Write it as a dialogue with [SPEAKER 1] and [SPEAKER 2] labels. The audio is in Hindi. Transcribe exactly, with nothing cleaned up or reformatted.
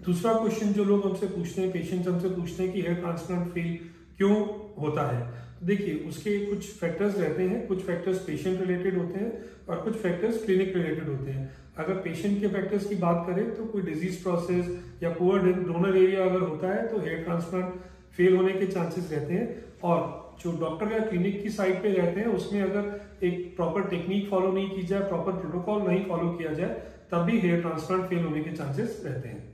[SPEAKER 1] दूसरा क्वेश्चन जो लोग हमसे पूछते हैं, पेशेंट्स हमसे पूछते हैं कि हेयर ट्रांसप्लांट फेल क्यों होता है। देखिए, उसके कुछ फैक्टर्स रहते हैं, कुछ फैक्टर्स पेशेंट रिलेटेड होते हैं और कुछ फैक्टर्स क्लिनिक रिलेटेड होते हैं। अगर पेशेंट के फैक्टर्स की बात करें तो कोई डिजीज प्रोसेस या पुअर डोनर एरिया अगर होता है तो हेयर ट्रांसप्लांट फेल होने के चांसेस रहते हैं। और जो डॉक्टर या क्लिनिक की साइड पे रहते हैं उसमें अगर एक प्रॉपर टेक्निक फॉलो नहीं की जाए, प्रॉपर प्रोटोकॉल नहीं फॉलो किया जाए, तब भी हेयर ट्रांसप्लांट फेल होने के चांसेस रहते हैं।